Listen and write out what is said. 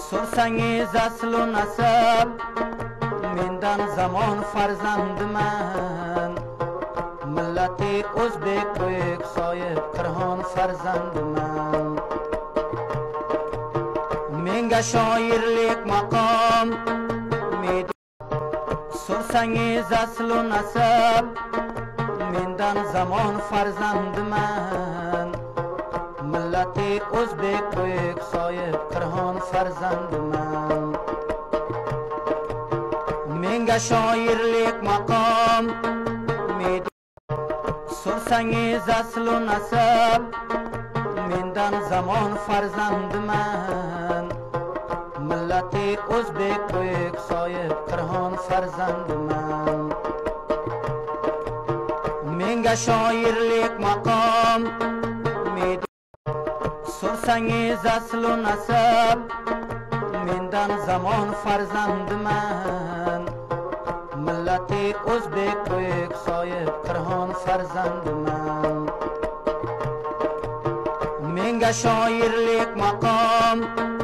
Sorsangiz aslu nasab, mendan zamon farzandiman. Millati o'zbek buyuk soyib qirg'on farzandiman. Menga shoirlik maqom, sorsangiz aslu nasab, mendan zamon farzandiman. Millati o'zbek buyuk soyib qirg'on farzandiman. Menga shoirlik maqom, sorsangiz aslu nasab, mendan zamon farzandiman. Millati o'zbek buyuk soyib qirg'on farzandiman. Menga shoirlik maqom, sorsangiz aslu nasab, mendan zamon farzandiman. Millati o'zbek buyuk soyib qirg'on farzandiman. Menga shoirlik maqom,